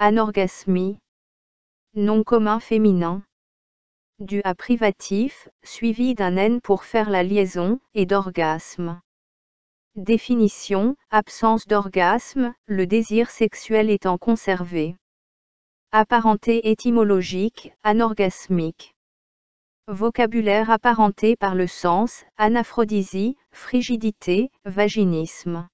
anorgasmie. Nom commun féminin. Du A privatif, suivi d'un N pour faire la liaison, et d'orgasme. Définition, absence d'orgasme, le désir sexuel étant conservé. Apparenté étymologique, anorgasmique. Vocabulaire apparenté par le sens, anaphrodisia, frigidité, vaginisme.